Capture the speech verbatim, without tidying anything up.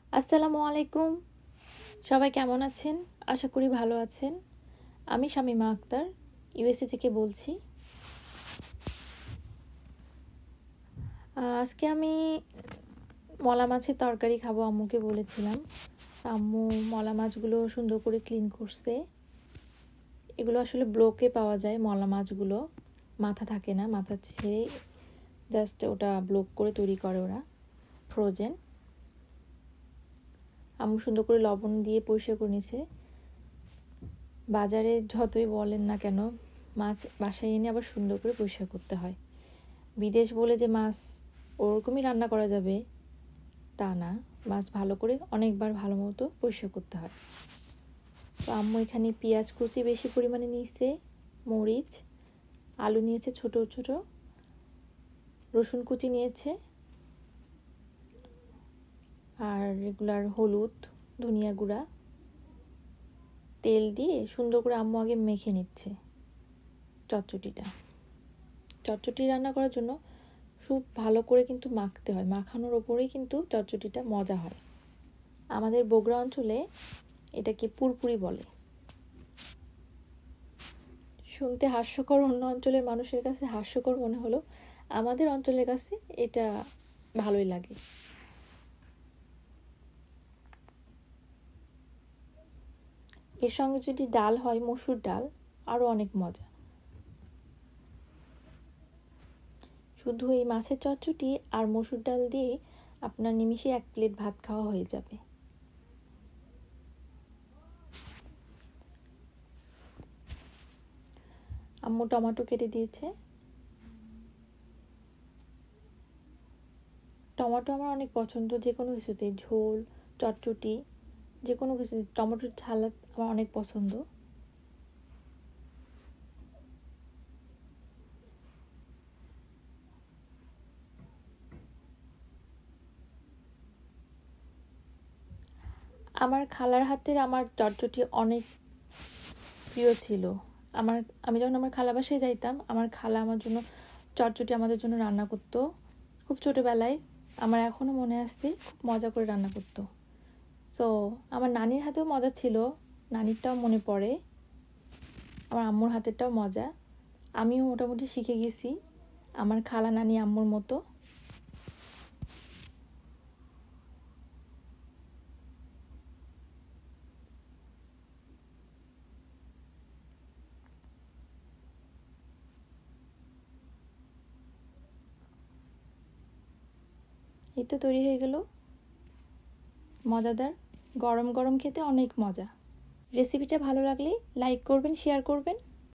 আসসালামু আলাইকুম। সবাই কেমন আছেন? আশা করি ভালো আছেন। আমি শামিমা আক্তার, ইউএসএ থেকে বলছি। আজকে আমি মলা মাছের তরকারি খাবো, আম্মুকে বলেছিলাম। আম্মু মলা মাছগুলো সুন্দর করে ক্লিন করছে। এগুলো আসলে ব্লকে পাওয়া যায়, মলা মাছগুলো মাথা থাকে না, মাথা ছেড়ে জাস্ট ওটা ব্লক করে তৈরি করে ওরা, ফ্রোজেন। আম্মু সুন্দর করে লবণ দিয়ে পরিষ্কার করে নিছে। বাজারে যতই বলেন না কেন, মাছ বাসায় এনে আবার সুন্দর করে পরিষ্কার করতে হয়। বিদেশ বলে যে মাছ ওরকমই রান্না করা যাবে তা না, মাছ ভালো করে অনেকবার ভালো মতো পরিষ্কার করতে হয়। তো আম্মু এখানে পেঁয়াজ কুচি বেশি পরিমাণে নিয়েছে, মরিচ, আলু নিয়েছে ছোট ছোট, রসুন কুচি নিয়েছে, আর রেগুলার হলুদ, ধনিয়া গুঁড়া, তেল দিয়ে সুন্দর করে আম্মু আগে মেখে নিচ্ছে চটচটিটা। চটচটি রান্না করার জন্য খুব ভালো করে কিন্তু মাখতে হয়, মাখানোর ওপরেই কিন্তু চটচটিটা মজা হয়। আমাদের বগুড়া অঞ্চলে এটাকে পুরপুরি বলে। শুনতে হাস্যকর, অন্য অঞ্চলের মানুষের কাছে হাস্যকর মনে হলো, আমাদের অঞ্চলের কাছে এটা ভালোই লাগে। এর সঙ্গে যদি ডাল হয়, মসুর ডাল, আরও অনেক মজা। শুধু এই মাছের চটচটি আর মসুর ডাল দিয়ে আপনার নিমিষে এক প্লেট ভাত খাওয়া হয়ে যাবে। আম্মু টমেটো কেটে দিয়েছে। টমেটো আমার অনেক পছন্দ, যে কোনো কিছুতে, ঝোল, চটচটি, যে কোনো কিছুতে টমেটোর ঝাল আমার অনেক পছন্দ। আমার খালার হাতের আমার চটচটি অনেক প্রিয় ছিল। আমার আমি যখন আমার খালা বাসায় যাইতাম, আমার খালা আমার জন্য চটচটি আমাদের জন্য রান্না করতো খুব ছোটোবেলায়। আমার এখনও মনে আছে, খুব মজা করে রান্না করতো। সো আমার নানির হাতেও মজা ছিল, নানিরটাও মনে পড়ে, আমার আম্মুর হাতেরটাও মজা। আমিও মোটামুটি শিখে গেছি আমার খালা নানি আম্মুর মতো। এই তো তৈরি হয়ে গেল, মজাদার, গরম গরম খেতে অনেক মজা। রেসিপিটা ভালো লাগলে লাইক করবেন, শেয়ার করবেন।